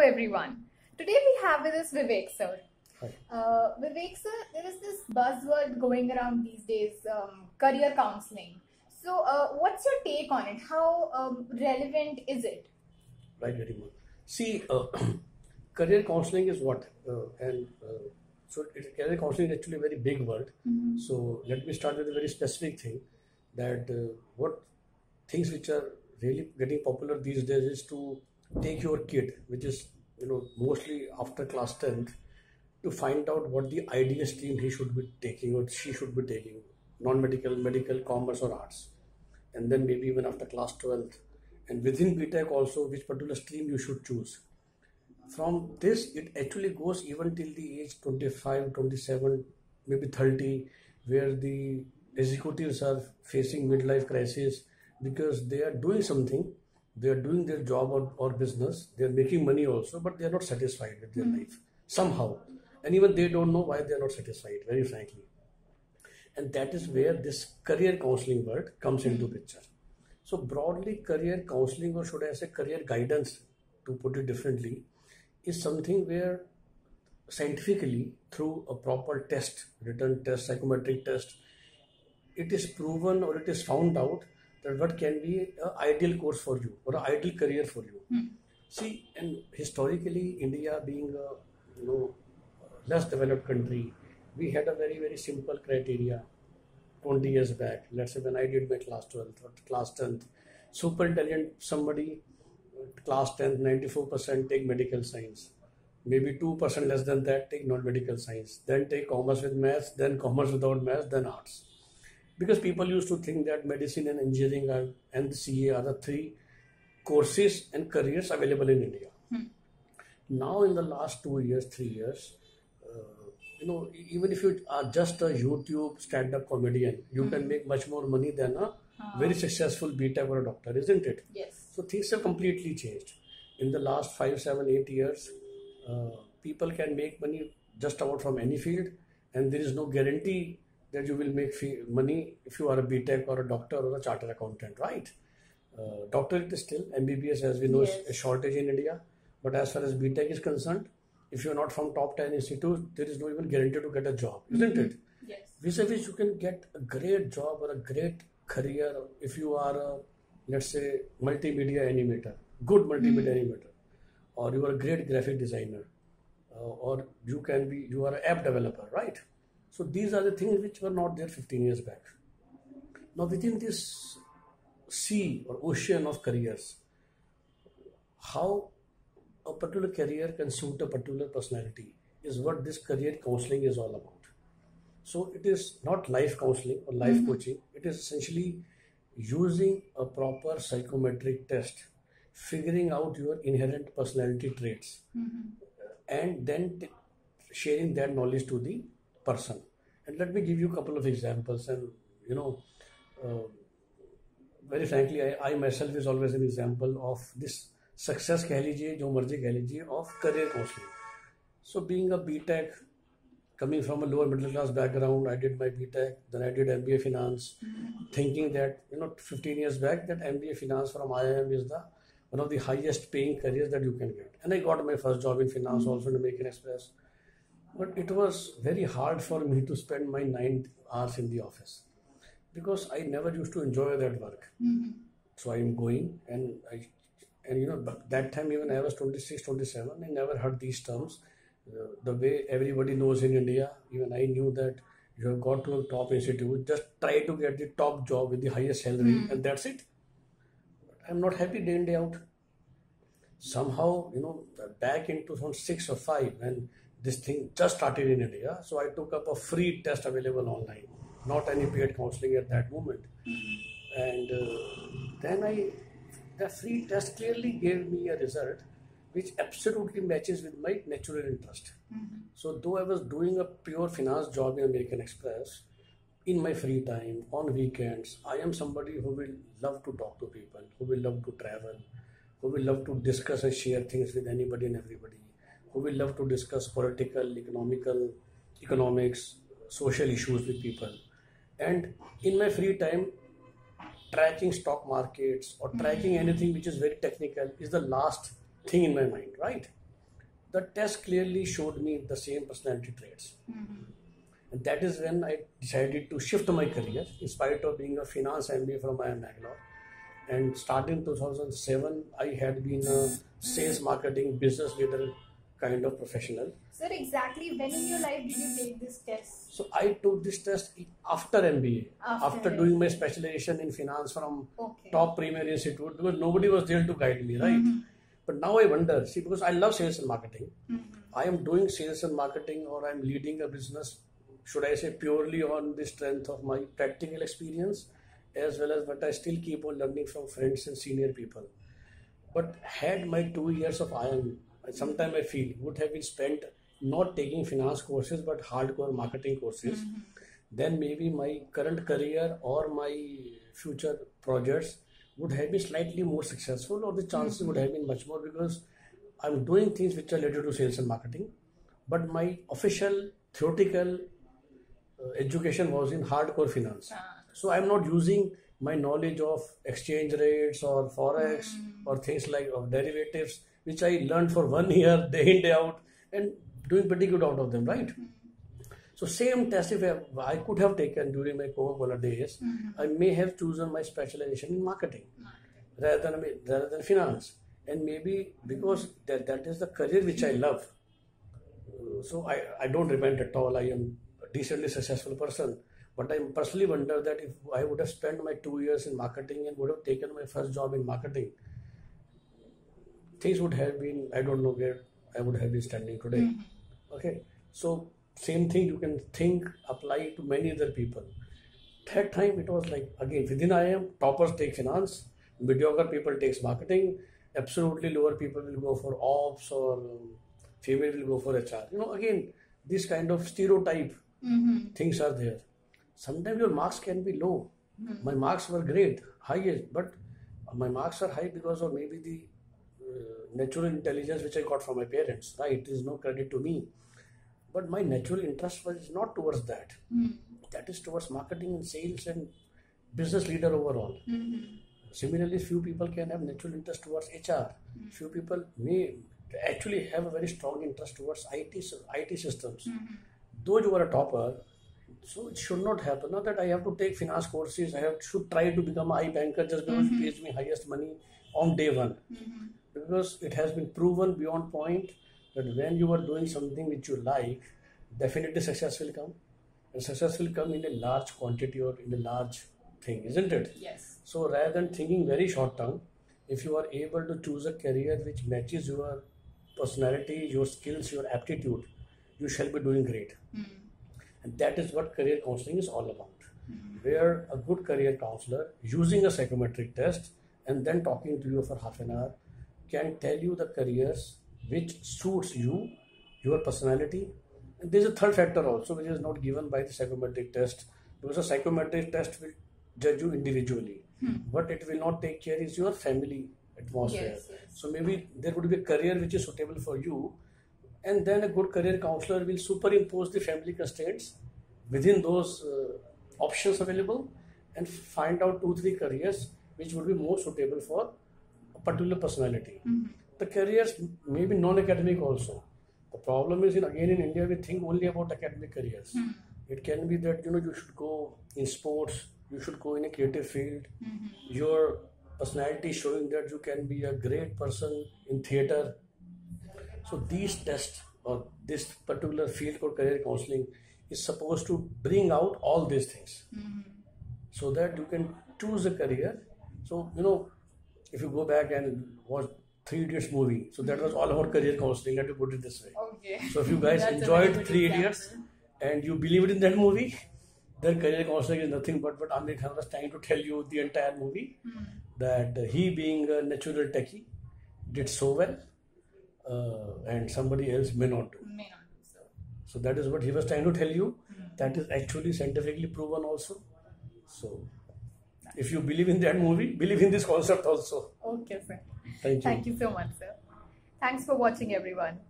everyone. Today we have with us Vivek sir. Hi. Vivek sir, there is this buzzword going around these days, career counseling. So, what's your take on it? How relevant is it? Right, very much. See, career counseling is what? Career counseling is actually a very big word. So, let me start with a very specific thing that what things which are really getting popular these days is to take your kid, which is, mostly after class 10th, to find out what the ideal stream he should be taking or she should be taking, non-medical, medical, commerce or arts. And then maybe even after class 12th. And within BTech also, which particular stream you should choose. From this, it actually goes even till the age 25, 27, maybe 30, where the executives are facing midlife crisis because they are doing something, they are doing their job or business, they are making money also, but they are not satisfied with their life somehow. And even they don't know why they are not satisfied, very frankly. And that is where this career counseling word comes into picture. So broadly, career counseling, or should I say career guidance, to put it differently, is something where scientifically, through a proper test, written test, psychometric test, it is proven or it is found out that what can be an ideal course for you or an ideal career for you. See, and historically, India being a less developed country, we had a very, very simple criteria 20 years back. Let's say when I did my class 12th or class 10th, super intelligent somebody, class 10th, 94% take medical science. Maybe 2% less than that take non-medical science. Then take commerce with maths, then commerce without maths, then arts. Because people used to think that medicine and engineering and the CA are the three courses and careers available in India. Now in the last 2 years, 3 years, even if you are just a YouTube stand-up comedian, you can make much more money than a very successful BTech or a doctor, isn't it? Yes. So things have completely changed. In the last 5, 7, 8 years, people can make money just about from any field, and there is no guarantee that you will make money if you are a BTech or a doctor or a chartered accountant, right? Doctorate is still, MBBS as we know is a shortage in India, but as far as BTech is concerned, if you're not from top 10 institutes, there is no even guarantee to get a job, isn't it? Yes. Vis-a-vis, you can get a great job or a great career if you are a, let's say, multimedia animator, good multimedia animator, or you are a great graphic designer, or you are an app developer, right? So these are the things which were not there 15 years back. Now within this sea or ocean of careers, how a particular career can suit a particular personality is what this career counseling is all about. So it is not life counseling or life coaching. It is essentially using a proper psychometric test, figuring out your inherent personality traits, and then sharing that knowledge to the person. And let me give you a couple of examples. And very frankly, I myself is always an example of this success कह लीजिए जो मर्जी कह लीजिए of career counseling. So being a BTech, coming from a lower middle class background, I did my BTech, then I did MBA Finance, thinking that 15 years back that MBA Finance from IIM is one of the highest paying careers that you can get. And I got my first job in finance also in American Express. But it was very hard for me to spend my 9 hours in the office because I never used to enjoy that work. So I am going and that time even I was 26, 27, I never heard these terms. The way everybody knows in India, even I knew that you have got to a top institute, just try to get the top job with the highest salary and that's it. But I'm not happy day in, day out. Somehow, back in 2006 or 5, when this thing just started in India, so I took up a free test available online, not any paid counseling at that moment. And then the free test clearly gave me a result which absolutely matches with my natural interest. So though I was doing a pure finance job in American Express, in my free time, on weekends, I am somebody who will love to talk to people, who will love to travel, who will love to discuss and share things with anybody and everybody, who will love to discuss political, economics, social issues with people. And in my free time, tracking stock markets or tracking anything which is very technical is the last thing in my mind, right? the test clearly showed me the same personality traits. And that is when I decided to shift my career, in spite of being a finance MBA from IIM Bangalore. And starting 2007, I had been a sales, marketing, business leader kind of professional. Sir, exactly when in your life did you take this test? So I took this test after MBA, after doing MBA. my specialization in finance from Okay. top premier institute, because nobody was there to guide me, right? But now I wonder, see, because I love sales and marketing, I am doing sales and marketing, or I'm leading a business, should I say, purely on the strength of my practical experience, as well as what I still keep on learning from friends and senior people. But had my 2 years of IIM, sometime I feel, would have been spent not taking finance courses but hardcore marketing courses, then maybe my current career or my future projects would have been slightly more successful, or the chances would have been much more, because I'm doing things which are related to sales and marketing, but my official theoretical education was in hardcore finance. So I'm not using my knowledge of exchange rates or forex or things like of derivatives, which I learned for 1 year, day in, day out, and doing pretty good out of them, right? So same test if I could have taken during my Coca-Cola days, I may have chosen my specialization in marketing rather than finance. And maybe because that is the career which I love. So I don't repent at all. I am a decently successful person. But I personally wonder that if I would have spent my 2 years in marketing and would have taken my first job in marketing, things would have been, I don't know where I would have been standing today. Okay. So same thing you can think, apply to many other people. That time it was like, again, within IIM, toppers take finance, mediocre people takes marketing, absolutely lower people will go for ops, or female will go for HR. Again, this kind of stereotype things are there. Sometimes your marks can be low. My marks were great, highest, but my marks are high because of maybe the natural intelligence which I got from my parents, right? It is no credit to me. But my natural interest was not towards that. That is towards marketing and sales and business leader overall. Similarly, few people can have natural interest towards HR. Few people may actually have a very strong interest towards IT systems. Though you are a topper, so it should not happen. Not that I have to take finance courses, should try to become an iBanker just because it pays me highest money on day one. Because it has been proven beyond point that when you are doing something which you like, definitely success will come. And success will come in a large quantity or in a large thing, isn't it? Yes. So rather than thinking very short term, if you are able to choose a career which matches your personality, your skills, your aptitude, you shall be doing great. And that is what career counseling is all about. Where a good career counselor, using a psychometric test and then talking to you for half an hour, can tell you the careers which suits you, your personality. And there is a third factor also which is not given by the psychometric test, because a psychometric test will judge you individually. What it will not take care is your family atmosphere. Yes. So maybe there would be a career which is suitable for you, and then a good career counselor will superimpose the family constraints within those options available and find out 2-3 careers which would be more suitable for a particular personality. The careers may be non-academic also. The problem is, again in India, we think only about academic careers. It can be that you should go in sports, you should go in a creative field. Your personality showing that you can be a great person in theater. So these tests or this particular field called career counseling is supposed to bring out all these things so that you can choose a career. So if you go back and watch Three Idiots movie, so that was all about career counseling, let me put it this way. Okay. So if you guys That's a enjoyed very good Three example. Idiots and you believed in that movie, then career counseling is nothing but what Amir Khan was trying to tell you the entire movie, that he being a natural techie did so well, and somebody else may not do. May not do so. So that is what he was trying to tell you. That is actually scientifically proven also. So if you believe in that movie, believe in this concept also. Okay, sir. Thank you. Thank you so much, sir. Thanks for watching, everyone.